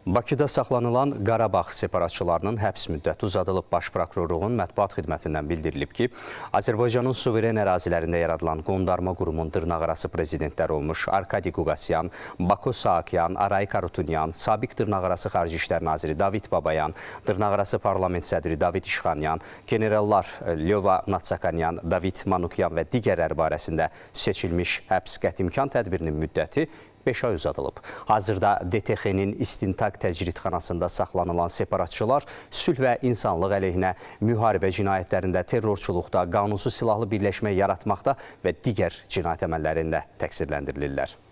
Bakıda saxlanılan Qarabağ separatçılarının həbs müddəti uzadılıb. Baş prokurorluğun mətbuat xidmətindən bildirilib ki, Azərbaycanın suveren ərazilərində yaradılan qondarma qurumun dırnaqarası prezidentləri olmuş Arkadi Quqasyan, Bako Saakyan, Aray Karutunyan, sabiq dırnaqarası Xarici İşlər Naziri David Babayan, dırnaqarası parlament sədri David İşxanyan, generallar Lyova Natsakanyan, David Manukyan və digərləri barəsində seçilmiş həbs qətimkan tədbirinin müddəti 5 ay uzadılıb. Hazırda DTX-nin istintaq təcridxanasında saxlanılan separatçılar sülh və insanlıq əleyhinə müharibə cinayətlərində, terrorçuluqda, qanunsuz silahlı birləşmə yaratmaqda və digər cinayət əməllərində təqsirləndirilirlər.